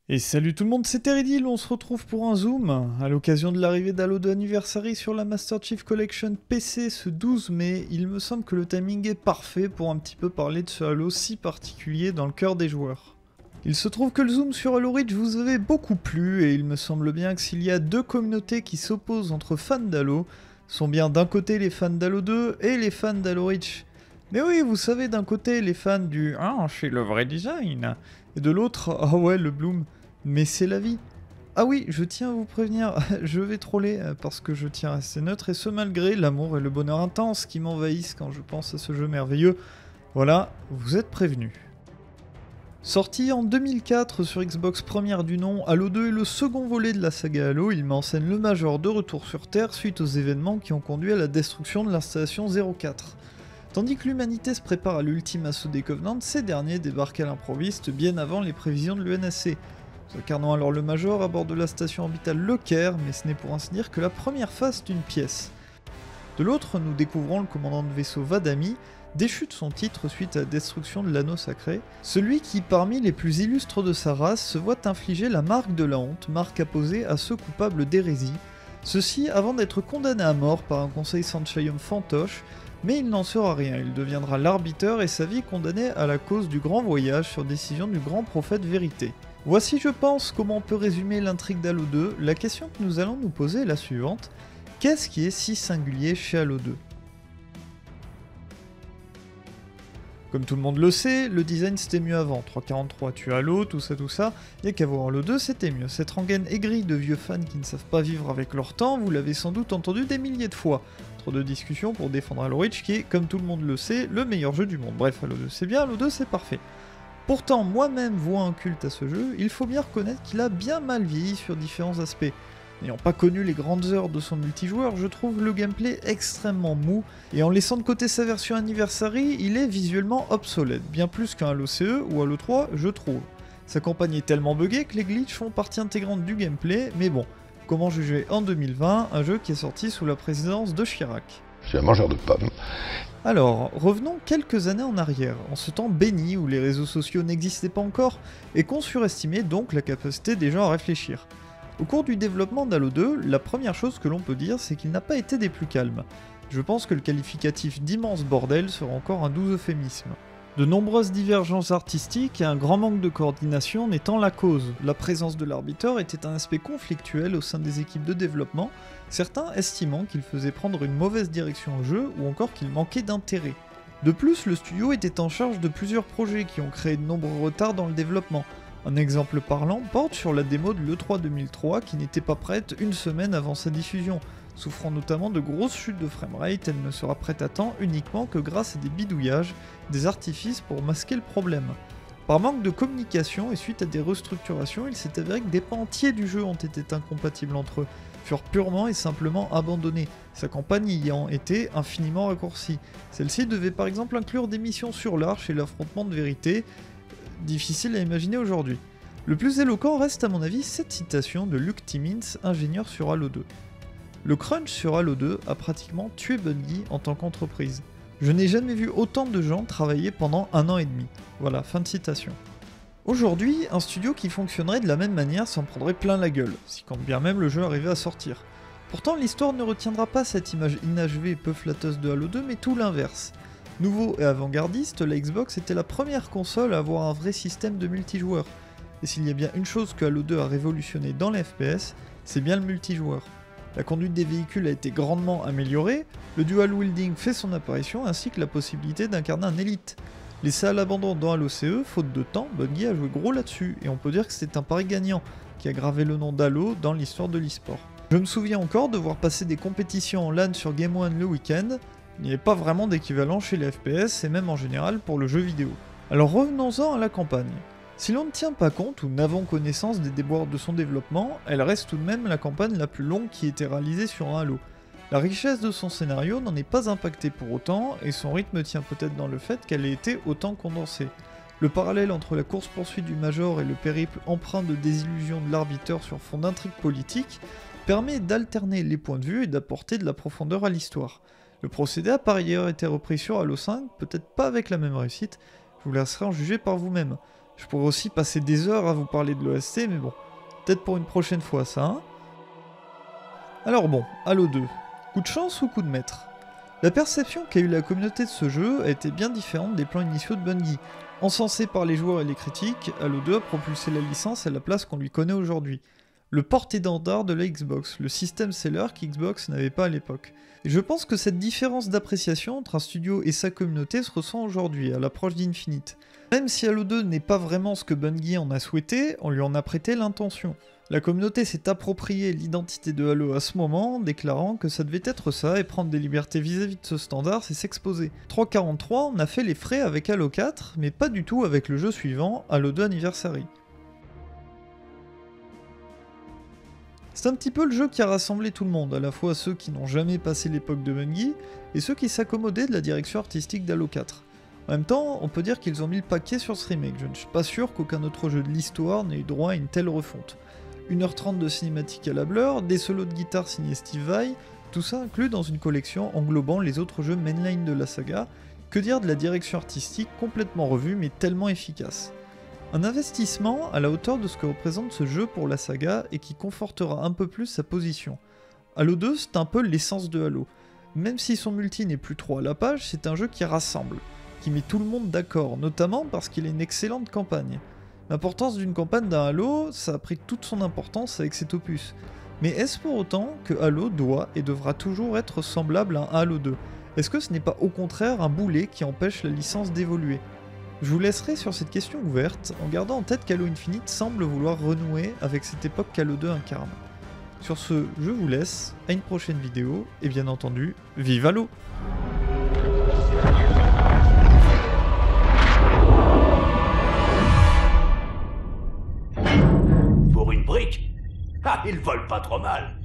Et salut tout le monde, c'est Teridil, on se retrouve pour un zoom. À l'occasion de l'arrivée d'Halo 2 Anniversary sur la Master Chief Collection PC ce 12 mai, il me semble que le timing est parfait pour un petit peu parler de ce Halo si particulier dans le cœur des joueurs. Il se trouve que le zoom sur Halo Reach vous avait beaucoup plu et il me semble bien que s'il y a deux communautés qui s'opposent entre fans d'Halo, sont bien d'un côté les fans d'Halo 2 et les fans d'Halo Reach. Mais oui, vous savez, d'un côté les fans du « Ah, c'est le vrai design » et de l'autre « Ah ouais, le Bloom ». Mais c'est la vie. Ah oui, je tiens à vous prévenir, je vais troller parce que je tiens à rester neutre et ce malgré l'amour et le bonheur intense qui m'envahissent quand je pense à ce jeu merveilleux. Voilà, vous êtes prévenus. Sorti en 2004 sur Xbox première du nom, Halo 2 est le second volet de la saga Halo. Il m'enseigne le Major de retour sur Terre suite aux événements qui ont conduit à la destruction de l'installation 04. Tandis que l'humanité se prépare à l'ultime assaut des Covenants, ces derniers débarquent à l'improviste bien avant les prévisions de l'UNSC. Nous incarnons alors le Major à bord de la station orbitale Le Caire, mais ce n'est pour ainsi dire que la première face d'une pièce. De l'autre, nous découvrons le commandant de vaisseau Vadami, déchu de son titre suite à la destruction de l'anneau sacré, celui qui, parmi les plus illustres de sa race, se voit infliger la marque de la honte, marque apposée à ceux coupables d'hérésie, ceci avant d'être condamné à mort par un conseil Sanctium fantoche, mais il n'en sera rien, il deviendra l'arbitre et sa vie condamnée à la cause du grand voyage sur décision du grand prophète vérité. Voici, je pense, comment on peut résumer l'intrigue d'Halo 2. La question que nous allons nous poser est la suivante. Qu'est-ce qui est si singulier chez Halo 2 ? Comme tout le monde le sait, le design c'était mieux avant. 3.43, tu Halo, tout ça, et qu'à voir Halo 2 c'était mieux. Cette rengaine aigrie de vieux fans qui ne savent pas vivre avec leur temps, vous l'avez sans doute entendu des milliers de fois. Trop de discussions pour défendre Halo Reach qui est, comme tout le monde le sait, le meilleur jeu du monde. Bref, Halo 2 c'est bien, Halo 2 c'est parfait. Pourtant, moi-même voue un culte à ce jeu, il faut bien reconnaître qu'il a bien mal vieilli sur différents aspects. N'ayant pas connu les grandes heures de son multijoueur, je trouve le gameplay extrêmement mou, et en laissant de côté sa version Anniversary, il est visuellement obsolète, bien plus qu'un Halo CE ou Halo 3, je trouve. Sa campagne est tellement buggée que les glitches font partie intégrante du gameplay, mais bon, comment juger en 2020 un jeu qui est sorti sous la présidence de Chirac ? Je suis un mangeur de pommes. Alors, revenons quelques années en arrière, en ce temps béni où les réseaux sociaux n'existaient pas encore et qu'on surestimait donc la capacité des gens à réfléchir. Au cours du développement d'Halo 2, la première chose que l'on peut dire c'est qu'il n'a pas été des plus calmes. Je pense que le qualificatif d'immense bordel sera encore un doux euphémisme. De nombreuses divergences artistiques et un grand manque de coordination n'étant la cause. La présence de l'arbitre était un aspect conflictuel au sein des équipes de développement, certains estimant qu'il faisait prendre une mauvaise direction au jeu ou encore qu'il manquait d'intérêt. De plus, le studio était en charge de plusieurs projets qui ont créé de nombreux retards dans le développement. Un exemple parlant porte sur la démo de l'E3 2003 qui n'était pas prête une semaine avant sa diffusion. Souffrant notamment de grosses chutes de framerate, elle ne sera prête à temps uniquement que grâce à des bidouillages, des artifices pour masquer le problème. Par manque de communication et suite à des restructurations, il s'est avéré que des pans entiers du jeu ont été incompatibles entre eux, furent purement et simplement abandonnés, sa campagne ayant été infiniment raccourcie. Celle-ci devait par exemple inclure des missions sur l'Arche et l'affrontement de vérité, difficile à imaginer aujourd'hui. Le plus éloquent reste à mon avis cette citation de Luke Timmins, ingénieur sur Halo 2. Le crunch sur Halo 2 a pratiquement tué Bungie en tant qu'entreprise. Je n'ai jamais vu autant de gens travailler pendant 1 an et demi. Voilà, fin de citation. Aujourd'hui, un studio qui fonctionnerait de la même manière s'en prendrait plein la gueule, si quand bien même le jeu arrivait à sortir. Pourtant, l'histoire ne retiendra pas cette image inachevée et peu flatteuse de Halo 2, mais tout l'inverse. Nouveau et avant-gardiste, la Xbox était la première console à avoir un vrai système de multijoueur. Et s'il y a bien une chose que Halo 2 a révolutionné dans les FPS, c'est bien le multijoueur. La conduite des véhicules a été grandement améliorée, le dual wielding fait son apparition ainsi que la possibilité d'incarner un élite. Laissé à l'abandon dans Halo CE, faute de temps, Bungie a joué gros là-dessus, et on peut dire que c'est un pari gagnant, qui a gravé le nom d'Halo dans l'histoire de l'e-sport. Je me souviens encore de voir passer des compétitions en LAN sur Game One le week-end, il n'y avait pas vraiment d'équivalent chez les FPS et même en général pour le jeu vidéo. Alors revenons-en à la campagne. Si l'on ne tient pas compte ou n'avons connaissance des déboires de son développement, elle reste tout de même la campagne la plus longue qui ait été réalisée sur un Halo. La richesse de son scénario n'en est pas impactée pour autant, et son rythme tient peut-être dans le fait qu'elle ait été autant condensée. Le parallèle entre la course-poursuite du Major et le périple empreint de désillusion de l'arbitre sur fond d'intrigue politique permet d'alterner les points de vue et d'apporter de la profondeur à l'histoire. Le procédé a par ailleurs été repris sur Halo 5, peut-être pas avec la même réussite, je vous laisserai en juger par vous-même. Je pourrais aussi passer des heures à vous parler de l'OST, mais bon, peut-être pour une prochaine fois ça, hein. Alors bon, Halo 2, coup de chance ou coup de maître? La perception qu'a eu la communauté de ce jeu a été bien différente des plans initiaux de Bungie. Encensé par les joueurs et les critiques, Halo 2 a propulsé la licence à la place qu'on lui connaît aujourd'hui. Le porte-étendard de la Xbox, le système seller qu'Xbox n'avait pas à l'époque. Et je pense que cette différence d'appréciation entre un studio et sa communauté se ressent aujourd'hui, à l'approche d'Infinite. Même si Halo 2 n'est pas vraiment ce que Bungie en a souhaité, on lui en a prêté l'intention. La communauté s'est appropriée l'identité de Halo à ce moment, déclarant que ça devait être ça et prendre des libertés vis-à-vis de ce standard, c'est s'exposer. 343 on a fait les frais avec Halo 4, mais pas du tout avec le jeu suivant, Halo 2 Anniversary. C'est un petit peu le jeu qui a rassemblé tout le monde, à la fois ceux qui n'ont jamais passé l'époque de Bungie, et ceux qui s'accommodaient de la direction artistique d'Halo 4. En même temps, on peut dire qu'ils ont mis le paquet sur ce remake, je ne suis pas sûr qu'aucun autre jeu de l'histoire n'ait eu droit à une telle refonte. 1h30 de cinématique à la Blur, des solos de guitare signés Steve Vai, tout ça inclus dans une collection englobant les autres jeux mainline de la saga, que dire de la direction artistique complètement revue mais tellement efficace. Un investissement à la hauteur de ce que représente ce jeu pour la saga et qui confortera un peu plus sa position. Halo 2 c'est un peu l'essence de Halo, même si son multi n'est plus trop à la page, c'est un jeu qui rassemble, qui met tout le monde d'accord, notamment parce qu'il a une excellente campagne. L'importance d'une campagne d'un Halo, ça a pris toute son importance avec cet opus. Mais est-ce pour autant que Halo doit et devra toujours être semblable à un Halo 2? Est-ce que ce n'est pas au contraire un boulet qui empêche la licence d'évoluer? Je vous laisserai sur cette question ouverte, en gardant en tête qu'Halo Infinite semble vouloir renouer avec cette époque qu'Halo 2 incarne. Sur ce, je vous laisse, à une prochaine vidéo, et bien entendu, vive Halo! Pour une brique? Ah, ils volent pas trop mal.